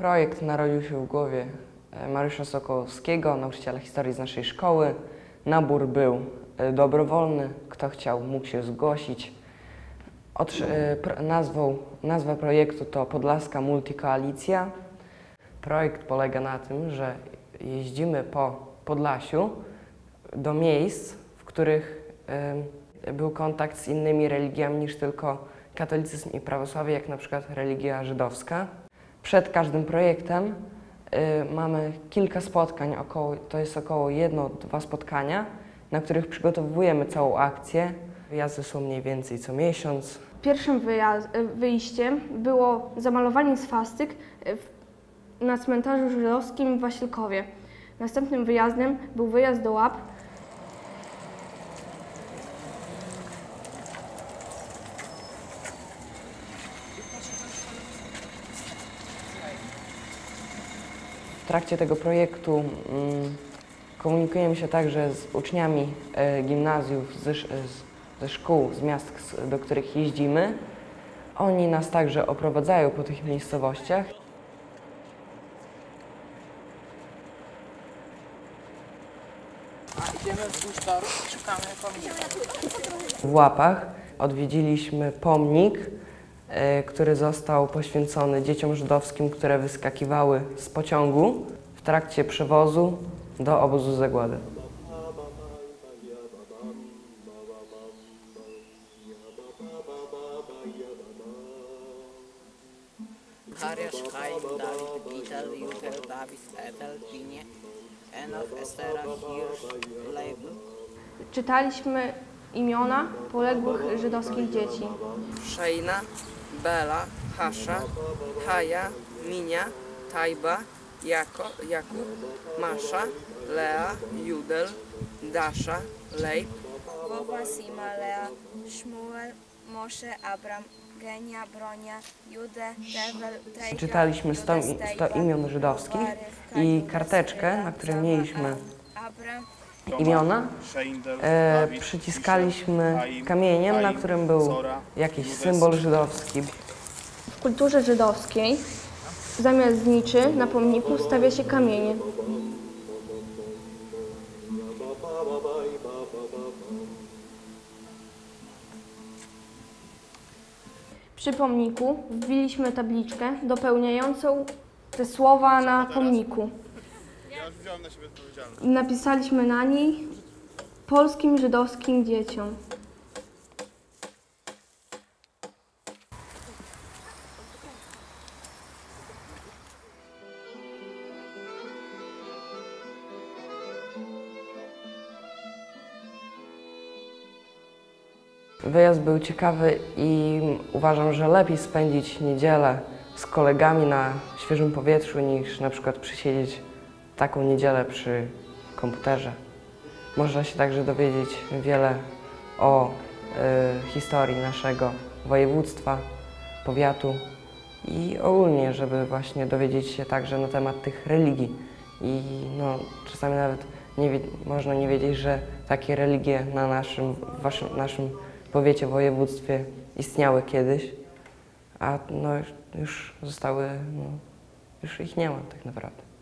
Projekt narodził się w głowie Mariusza Sokołowskiego, nauczyciela historii z naszej szkoły. Nabór był dobrowolny, kto chciał, mógł się zgłosić. Nazwa projektu to Podlaska Multikoalicja. Projekt polega na tym, że jeździmy po Podlasiu do miejsc, w których był kontakt z innymi religiami niż tylko katolicyzm i prawosławie, jak na przykład religia żydowska. Przed każdym projektem mamy kilka spotkań, to jest około 1-2 spotkania, na których przygotowujemy całą akcję. Wyjazdy są mniej więcej co miesiąc. Pierwszym wyjściem było zamalowanie swastyk na cmentarzu żydowskim w Wasilkowie. Następnym wyjazdem był wyjazd do Łap. W trakcie tego projektu komunikujemy się także z uczniami gimnazjów, ze szkół, z miast, do których jeździmy. Oni nas także oprowadzają po tych miejscowościach. Idziemy wzdłuż toru i szukamy pomnika. W Łapach odwiedziliśmy pomnik, który został poświęcony dzieciom żydowskim, które wyskakiwały z pociągu w trakcie przewozu do obozu zagłady. Hariasz, Chaim, Dawid, Gitel, Jutel, Dawid, Etel, Pinie, Enoch, Estera, Hirsch, Leibl. Czytaliśmy imiona poległych żydowskich dzieci. Szejna, Bela, Hasza, Haja, Minia, Tajba, Jakub, Masza, Lea, Judel, Dasza, Leib. Wowa, Sima, Lea, Szmuel, Mosze, Abram, Genia, Bronia, Judę, Tevel, Trejka, Czytaliśmy 100 imion żydowskich i karteczkę, na której mieliśmy imiona, przyciskaliśmy kamieniem, na którym był jakiś symbol żydowski. W kulturze żydowskiej zamiast zniczy na pomniku stawia się kamienie. Przy pomniku wbiliśmy tabliczkę dopełniającą te słowa na pomniku. Ja już wziąłem na siebie odpowiedzialność. Napisaliśmy na niej polskim żydowskim dzieciom. Wyjazd był ciekawy i uważam, że lepiej spędzić niedzielę z kolegami na świeżym powietrzu niż na przykład przysiedzieć taką niedzielę przy komputerze. Można się także dowiedzieć wiele o historii naszego województwa, powiatu i ogólnie, żeby właśnie dowiedzieć się także na temat tych religii. I no, czasami nawet można nie wiedzieć, że takie religie na naszym powiecie, województwie istniały kiedyś, a no, już zostały, już ich nie ma tak naprawdę.